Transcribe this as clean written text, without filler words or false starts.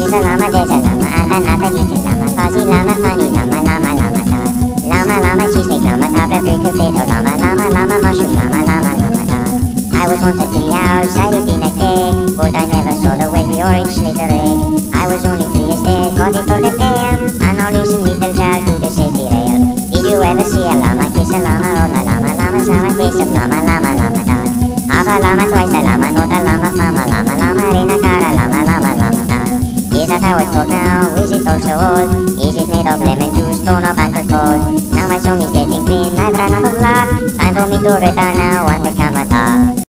is a llama, there's a llama, and another little llama, fuzzy llama, funny llama, llama, llama, llama. Llama, llama, cheesecake llama, tablet, brick, potato llama, llama, llama, mushroom llama, llama, llama, llama. I was once a tree outside of in a cave, but I never saw the way the orange slither egg. I was only 3 years dead, got it for the tail, and now listen little child to the safety rail. Did you ever see a llama kiss a llama, or the llama, llama, llama, taste of llama, llama, llama, llama. Half a llama, twice a llama, not a llama, mama, llama, llama, reina, cara, llama, llama, llama, llama. Is that how it's called now? Is it also old? Is it made of lemon juice, stone or banker cold? Now my song is getting clean, I've run out of luck. Time for me to return now, want to come at all.